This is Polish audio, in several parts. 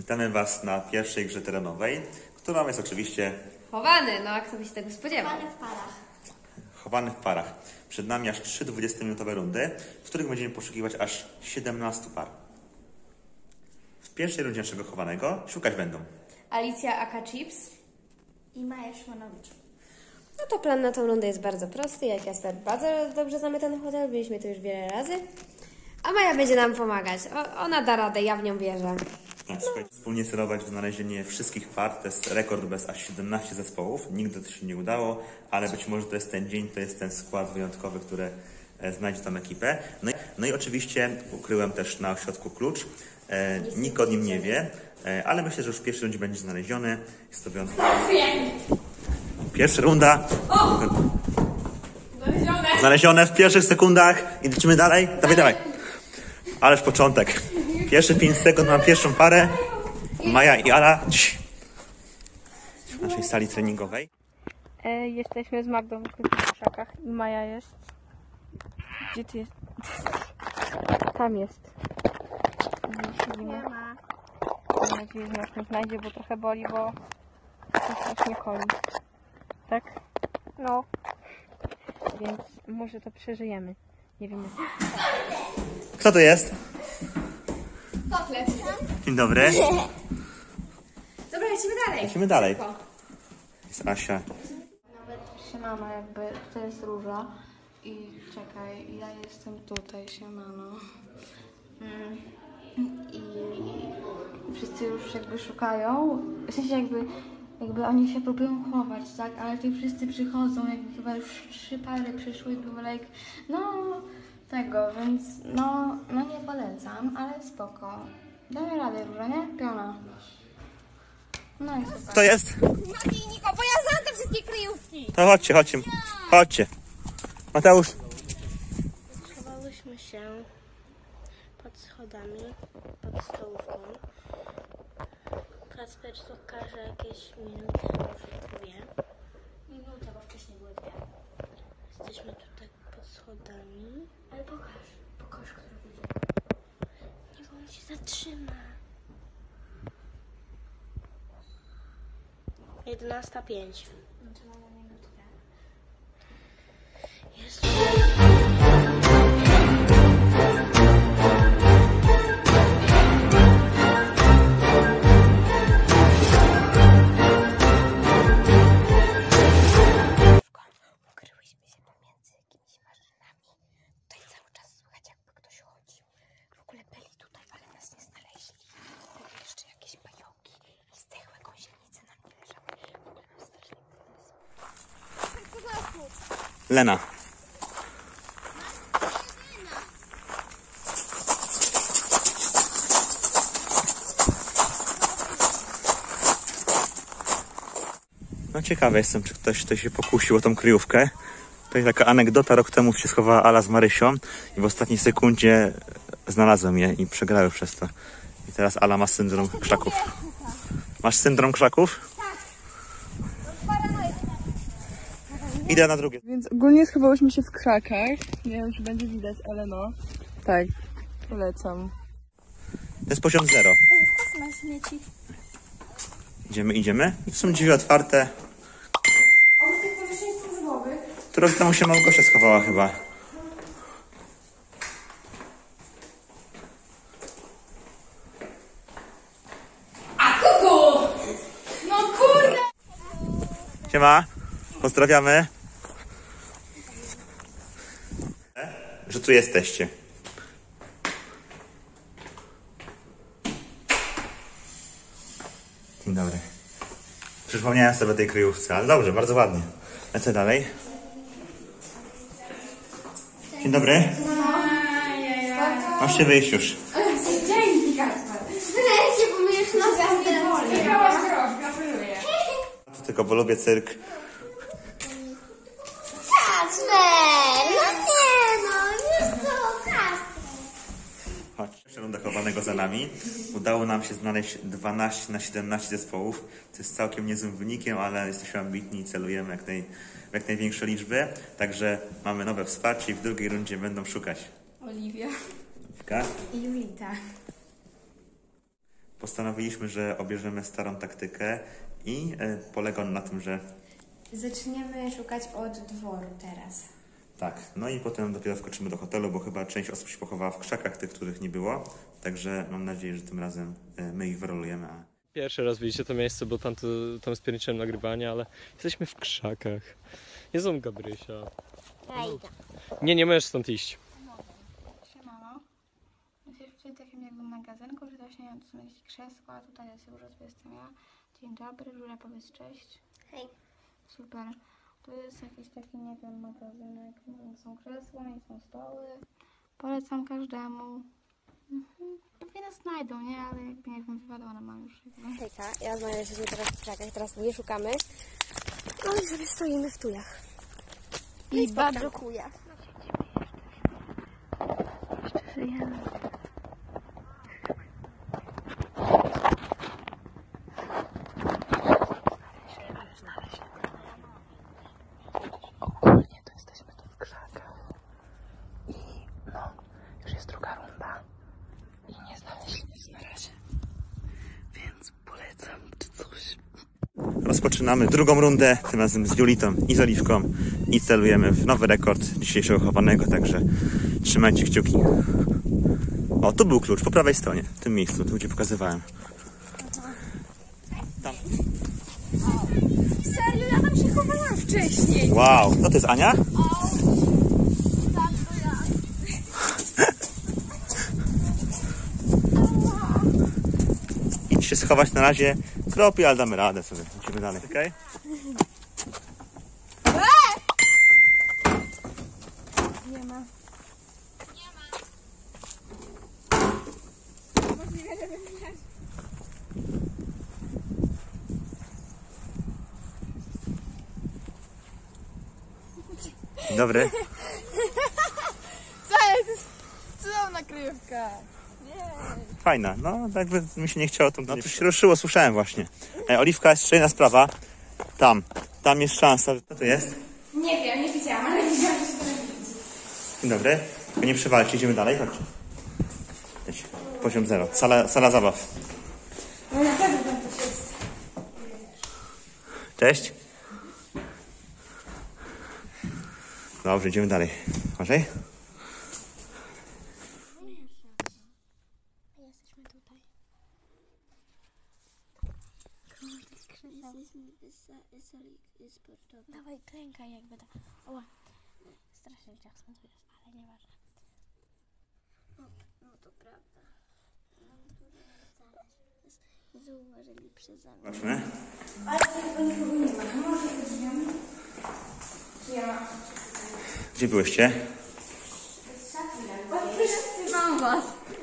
Witamy Was na pierwszej grze terenowej, którą jest oczywiście... Chowany, no a kto by się tego spodziewał? Chowany w parach. Chowany w parach. Przed nami aż 3 20-minutowe rundy, w których będziemy poszukiwać aż 17 par. W pierwszej rundzie naszego chowanego szukać będą Alicja aka Chips. I Maja Szymanowicz. No to plan na tą rundę jest bardzo prosty. Jak Jasper bardzo dobrze znamy ten hotel, byliśmy tu już wiele razy. A Maja będzie nam pomagać. Ona da radę, ja w nią wierzę. Tak, wspólnie celować w znalezienie wszystkich par. To jest rekord bez aż 17 zespołów. Nigdy to się nie udało, ale być może to jest ten dzień, to jest ten skład wyjątkowy, który znajdzie tam ekipę. No i oczywiście ukryłem też na ośrodku klucz. Nikt o nim nie wie, ale myślę, że już w pierwszej rundzie będzie znaleziony. Jest to wyjątkowe. Pierwsza runda. Znalezione w pierwszych sekundach. I lecimy dalej. Dawaj. Ależ początek. Pierwsze 5 sekund mam pierwszą parę. Maja i Ala. W naszej sali treningowej. Jesteśmy z Magdą w krzakach i Maja jest. Gdzie ty jest? Tam jest. Siedzimy. Mam nadzieję, że nas nie znajdzie, bo trochę boli, bo coś mnie koli. Tak? No. Więc może to przeżyjemy. Nie wiemy. Kto to jest? Kotlet. Dzień dobry. Dobra, Lecimy dalej. Jest Asia. Siemano, jakby to jest Róża i czekaj, ja jestem tutaj, siemano. I wszyscy już jakby szukają, w sensie jakby oni się próbują chować, tak, ale tu wszyscy przychodzą, jakby chyba już 3 pary przyszły, like, no tego, więc no nie polecam, ale spoko. Damy radę, Róża, nie? Piona. No i super. Kto jest? Mati i Niko, bo ja znam te wszystkie kryjówki. To chodźcie. Mateusz. Schowałyśmy się pod schodami, pod stołówką. Kacper pokaże jakieś minuty, może 2. Minuta, bo wcześniej były 2. Jesteśmy tutaj pod schodami. Ale pokaż, który będzie. Nie, bo on się zatrzyma. 11:05. No to mamy minutkę. Jest. Ukryłyśmy się pomiędzy jakimiś maszynami. Tutaj cały czas słychać, jakby ktoś chodził. W ogóle byli tutaj, ale nas nie znaleźli. Były jeszcze jakieś pająki i zdechłe gąsienice nam nie leżały. W ogóle nam strasznie Lena. No ciekawy jestem, czy ktoś tutaj się pokusił o tą kryjówkę. To jest taka anegdota, rok temu się schowała Ala z Marysią i w ostatniej sekundzie znalazłem je i przegrały przez to. I teraz Ala ma syndrom krzaków. Masz syndrom krzaków? Idę na drugie. Więc ogólnie schowałyśmy się w krzakach. Nie wiem, czy będzie widać, ale no. Tak, polecam. To jest poziom 0. na śmieci. Idziemy. I są drzwi otwarte. Oprócz tych pomieszczeń służbowych. Tu rok temu się Małgosia schowała chyba. A kuku! No kurde! Siema. Pozdrawiamy. Że tu jesteście. Dzień dobry. Przypomniałem sobie o tej kryjówce, ale dobrze, bardzo ładnie. Lecę dalej. Dzień dobry. Możecie wyjść już. Dzięki, Kacper. Wreszcie, bo my już nas Wygrałaś grosz, gratuluję. To tylko, bo lubię cyrk. Kacper! Jest to Kacper. Chodź. Pierwsza runda chowanego za nami. Udało nam się znaleźć 12 na 17 zespołów. To jest całkiem niezłym wynikiem, ale jesteśmy ambitni i celujemy w jak największe liczby. Także mamy nowe wsparcie i w drugiej rundzie będą szukać. Oliwia. Oliwka. I Julita. Postanowiliśmy, że obierzemy starą taktykę i polega on na tym, że Zaczniemy szukać od dworu teraz. tak, no i potem dopiero wkroczymy do hotelu, bo chyba część osób się pochowała w krzakach, tych, których nie było. Także mam nadzieję, że tym razem my ich wyrolujemy. Pierwszy raz widzicie to miejsce, bo tam spierniczyłem nagrywanie, ale jesteśmy w krzakach. Jest on Gabrysia. Nie możesz stąd iść. Siemano. Jesteśmy w takim jakby magazynku, że właśnie tu są jakieś krzesła, tutaj jest Róża, tu jestem ja. Dzień dobry, Róża, powiedz cześć. Hej. Super. Tu jest jakiś taki, nie wiem, magazynek, nie są krzesła, nie są stoły. Polecam każdemu. Pewnie nas znajdą, nie? Ale jakbym wywalała na mam już. Hejka, ja znajdę się teraz w krzakach, teraz nie szukamy. No i sobie stoimy w tujach. I bardzo kuję. Ogólnie to jesteśmy tu w krzakach i no, już jest druga runda i nie znaleźliśmy nic na razie, więc polecam czy coś. Rozpoczynamy drugą rundę, tym razem z Julitą i z Oliwką i celujemy w nowy rekord dzisiejszego chowanego, także trzymajcie kciuki. O, tu był klucz, po prawej stronie, w tym miejscu, tu gdzie pokazywałem. Tam. Serio, ja tam się chowałam wcześniej. Wow, to jest Ania? Idź się schować na razie, kropi, ale damy radę sobie, idziemy dalej, okej? Nie ma. Dzień dobry. Co jest? Co nakrywka? Fajna, no jakby mi się nie chciało, to no to się ruszyło, słyszałem właśnie. Oliwka, jest jeszcze jedna sprawa. Tam jest szansa. Co to jest? Nie wiem, nie widziałam, ale widziałam, że to Dzień dobry. Tylko nie przewalcie, idziemy dalej, chodźcie. Leć. Poziom 0. Sala zabaw. no na pewno tam coś jest. Cześć. Dobrze, idziemy dalej. Uważaj. Jesteśmy tutaj. Jesteśmy sportowi. Dawaj, klękaj jakby tak. Oła. Strasznie ciasno tu jest, ale nieważne. No to prawda. Nam tu nie zauważyli przeze mnie. Zobaczmy. Gdzie byłyście? Mam was.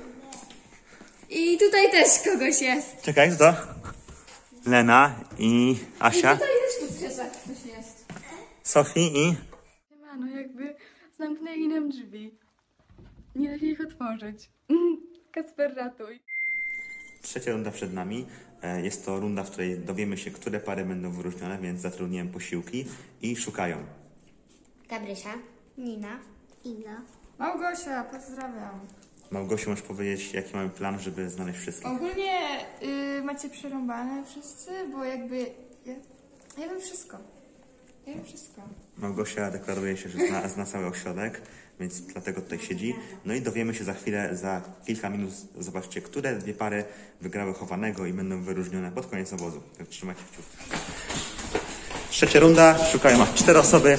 I tutaj też kogoś jest. Czekaj, kto to? Lena i Asia. Tutaj też ktoś jest. Sofii i... No jakby zamknęli nam drzwi. Nie da się ich otworzyć. Kacper, ratuj. Trzecia runda przed nami. Jest to runda, w której dowiemy się, które pary będą wyróżnione, więc zatrudniłem posiłki i szukają. Gabrysia, Nina, Inna. Małgosia, pozdrawiam. Małgosiu, możesz powiedzieć, jaki mamy plan, żeby znaleźć wszystkich? Ogólnie macie przerąbane wszyscy, bo jakby ja wiem wszystko. Ja wiem wszystko. Małgosia deklaruje się, że zna cały ośrodek, więc dlatego tutaj siedzi. No i dowiemy się za chwilę, za kilka minut, zobaczcie, które dwie pary wygrały chowanego i będą wyróżnione pod koniec obozu. Tak, trzymajcie kciuki. Trzecia runda, szukają 4 osoby.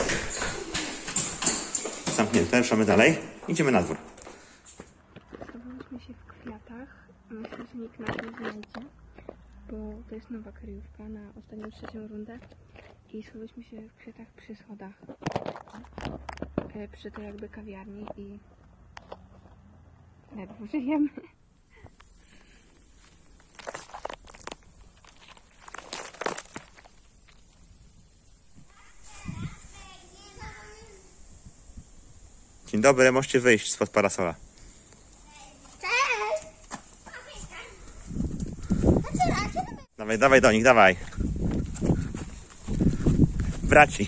Zamknięte, ruszamy dalej. Idziemy na dwór. Schowaliśmy się w kwiatach. Myślę, że nikt nas nie znajdzie, bo to jest nowa kryjówka na ostatnią trzecią rundę. I schowaliśmy się w kwiatach przy schodach. Przy tej jakby kawiarni i ledwo żyjemy. Dzień dobry, możecie wyjść spod parasola. Dawaj, dawaj do nich, dawaj. Braci.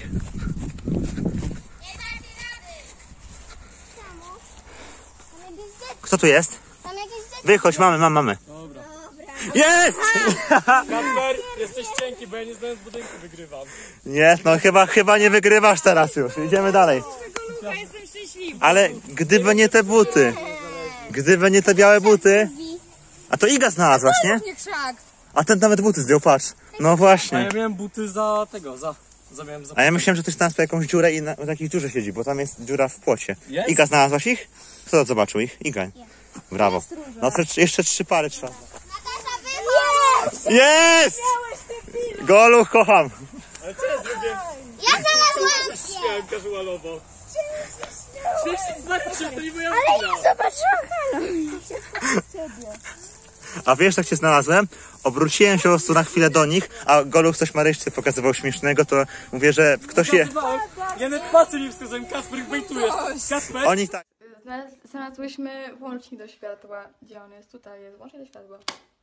Kto tu jest? Wychodź, mamy. Jest! Kasper, jesteś cienki, bo ja nie znając budynku wygrywam. Jest, no chyba nie wygrywasz teraz już. Idziemy dalej. Ale gdyby nie te buty, gdyby nie te białe buty, a to Iga znalazłaś, nie? A ten nawet buty zdjął, patrz. No A ja właśnie. miałem buty za tego, miałem za... A ja myślałem, że ktoś znalazł jakąś dziurę i w takiej dziurze siedzi, bo tam jest dziura w płocie. Jest? Iga, znalazłaś ich? Kto zobaczył ich? Iga. Brawo. No to jeszcze 3 pary trzeba. Jest! Goluch, kocham. Ale co ja zrobię? Ja znalazłam się! Śmiałem casualowo. Śmiech się znaczy, to nie moja Ale wina. ja zobaczyłam A wiesz, jak cię znalazłem? Obróciłem się po prostu na chwilę do nich, a Goluch coś Maryśce pokazywał śmiesznego, to mówię, że ktoś je... Ja nawet palcem nie wskazałem, Kasper ich bejtuje. Kasper? Oni tak... Znalazłyśmy włącznik do światła. Gdzie on jest? Tutaj jest. Włącznik do światła.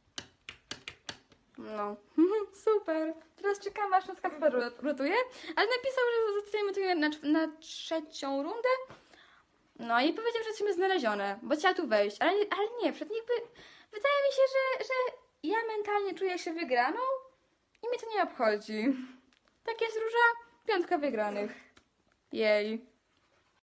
No. Super. Teraz czekamy, aż nas Kasper rotuje. Ale napisał, że zostajemy tutaj na 3. rundę. No i powiedział, że jesteśmy znalezione. Bo chciała tu wejść. Ale nie, przed jakby... Wydaje mi się, że ja mentalnie czuję się wygraną i mnie to nie obchodzi. Tak jest, Róża? 5 wygranych. Jej.